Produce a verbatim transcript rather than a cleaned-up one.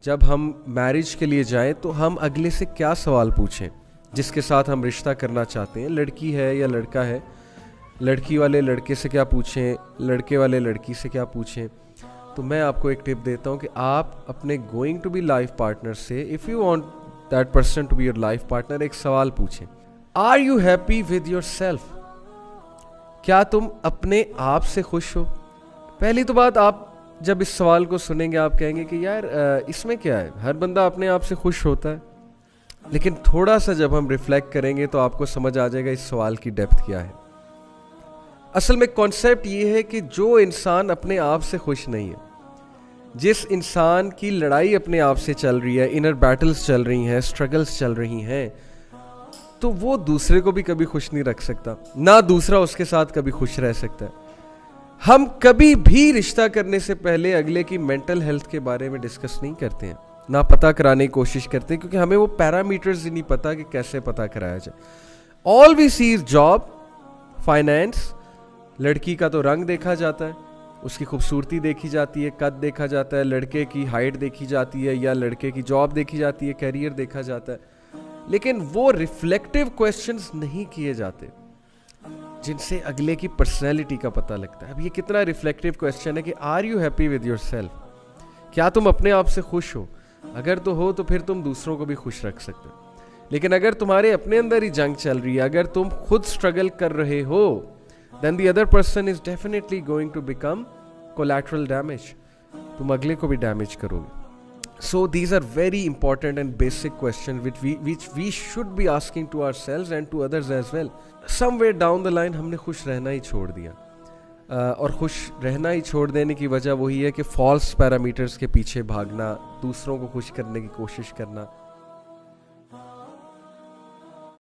जब हम मैरिज के लिए जाएं तो हम अगले से क्या सवाल पूछें जिसके साथ हम रिश्ता करना चाहते हैं, लड़की है या लड़का है, लड़की वाले लड़के से क्या पूछें, लड़के वाले लड़की से क्या पूछें। तो मैं आपको एक टिप देता हूं कि आप अपने going to be life partner से, if you want that person to be your life partner, एक सवाल पूछें, are you happy with your self? क्या तुम अपने आप से खुश हो? पहली तो बात, आप जब इस सवाल को सुनेंगे आप कहेंगे कि यार इसमें क्या है, हर बंदा अपने आप से खुश होता है। लेकिन थोड़ा सा जब हम रिफ्लेक्ट करेंगे तो आपको समझ आ जाएगा इस सवाल की डेप्थ क्या है। असल में कॉन्सेप्ट ये है कि जो इंसान अपने आप से खुश नहीं है, जिस इंसान की लड़ाई अपने आप से चल रही है, इनर बैटल्स चल रही हैं, स्ट्रगल्स चल रही हैं, तो वो दूसरे को भी कभी खुश नहीं रख सकता, ना दूसरा उसके साथ कभी खुश रह सकता है। हम कभी भी रिश्ता करने से पहले अगले की मेंटल हेल्थ के बारे में डिस्कस नहीं करते हैं, ना पता कराने की कोशिश करते हैं, क्योंकि हमें वो पैरामीटर्स ही नहीं पता कि कैसे पता कराया जाए। All we see is job, finance. लड़की का तो रंग देखा जाता है, उसकी खूबसूरती देखी जाती है, कद देखा जाता है, लड़के की हाइट देखी जाती है या लड़के की जॉब देखी जाती है, कैरियर देखा जाता है। लेकिन वो रिफ्लेक्टिव क्वेश्चंस नहीं किए जाते जिनसे अगले की पर्सनैलिटी का पता लगता है। अब ये कितना रिफ्लेक्टिव क्वेश्चन है कि are you happy with your self? क्या तुम अपने आप से खुश हो? अगर तो हो तो फिर तुम दूसरों को भी खुश रख सकते हो। लेकिन अगर तुम्हारे अपने अंदर ही जंग चल रही है, अगर तुम खुद स्ट्रगल कर रहे हो, then the other person is definitely going to become collateral damage. तुम अगले को भी डैमेज करोगे। So these are very important and basic questions which we which we should be asking to ourselves and to others as well. Somewhere down the line हमने खुश रहना ही छोड़ दिया, uh, और खुश रहना ही छोड़ देने की वजह वही है कि फॉल्स पैरामीटर्स के पीछे भागना, दूसरों को खुश करने की कोशिश करना,